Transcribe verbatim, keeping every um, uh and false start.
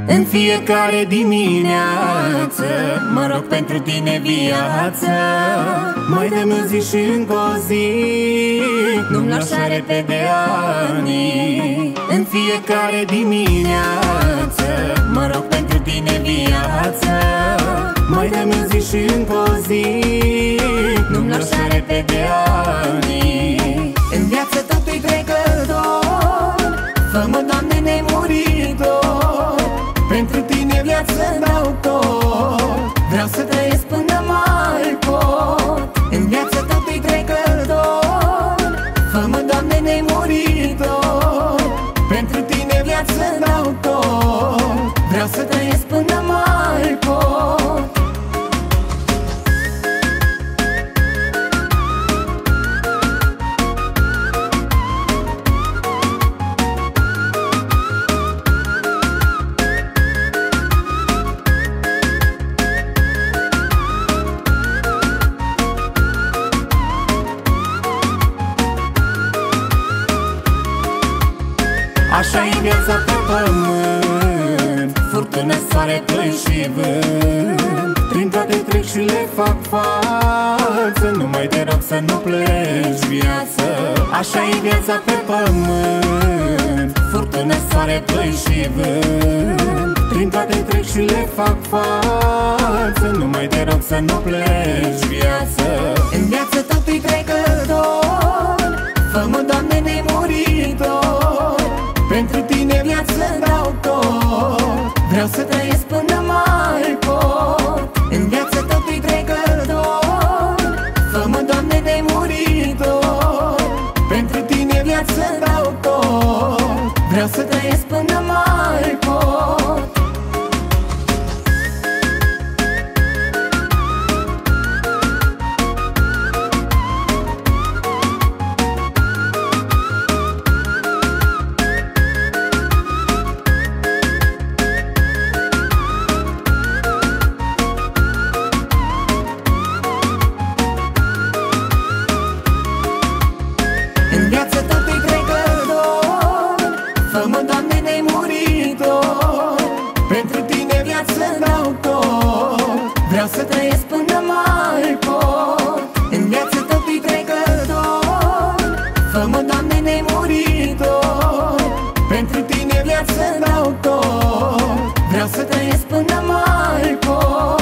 În fiecare dimineață mă rog pentru tine viață. Mai dă-mi o zi și încă o zi, nu-mi lăsa repede ani. În fiecare dimineață mă rog pentru tine viață. Mai dă-mi o zi și încă o zi, nu-mi lăsa repede ani. În viață totul-i trecător, fă-mă, Doamne, nemuritor. Pentru tine viață dau tot, vreau să trăiesc până mai pot. În viață totul-i trecător, fă-mă, Doamne, nemuritor. Pentru tine viață dau tot, vreau să trăiesc până mai pot. Așa-i viața pe pământ, furtună, soare, plâni și vânt. Prin toate trec și le fac față, numai te rog să nu pleci, viață. Așa-i viața pe pământ, furtună, soare, plâni și vânt. Prin toate trec și le fac față, numai te rog să nu pleci, viață. În viață totul-i trecător, fă-mă, Doamne, nemuritor. Pentru tine viață dau tot, vreau să trăiesc până mai pot. În viață totul-i trecător, fă-mă, Doamne, nemuritor. Pentru tine viață dau tot, vreau să trăiesc până mai pot. În viață totul-i trecător, fă-mă, Doamne, nemuritor. Pentru tine viață dau tot, vreau să trăiesc până mai pot. În viață totul-i trecător, fă-mă, Doamne, nemuritor. Pentru tine viață dau tot, vreau să trăiesc până mai pot.